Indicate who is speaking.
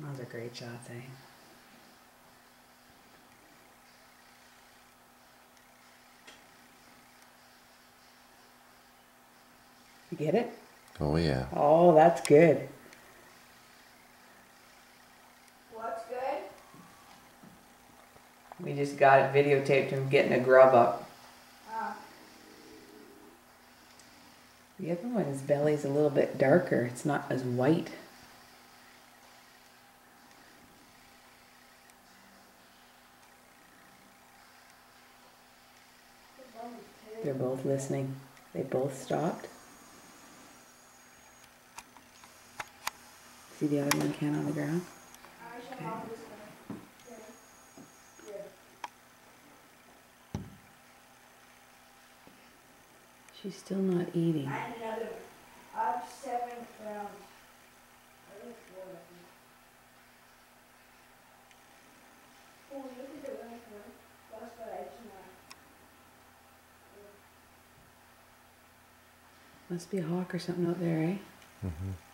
Speaker 1: Those are great shots, eh? You get it?
Speaker 2: Oh, yeah.
Speaker 1: Oh, that's good.
Speaker 3: What's good?
Speaker 1: We just got it videotaped him getting a grub up. The other one's belly's a little bit darker. It's not as white. They're both listening. They both stopped. See the other one can on the ground? Okay. She's still not eating.
Speaker 3: I have another one. I have 7 pounds. I think 4 of them. Oh, you did the right one. That's what I do now.
Speaker 1: Must be a hawk or something out there, eh?
Speaker 2: Mm-hmm.